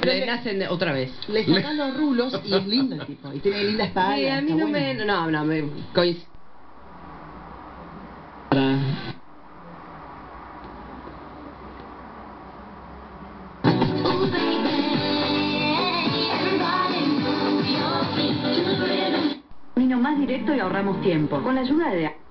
le nacen otra vez. Le sacan los rulos y es lindo el tipo. Y tiene linda espalda. Sí, a mí está no bueno. no me coincide. Camino más directo y ahorramos tiempo. Con la ayuda de